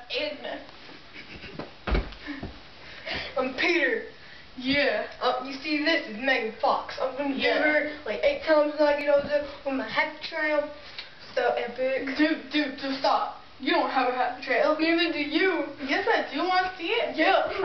Agna. I'm Peter. Yeah. You see, this is Megan Fox. I'm gonna do her like 8 times when I get older with my happy trail. So epic. Dude, stop. You don't have a happy trail. Neither do you. Yes, I do. Want to see it? Yeah.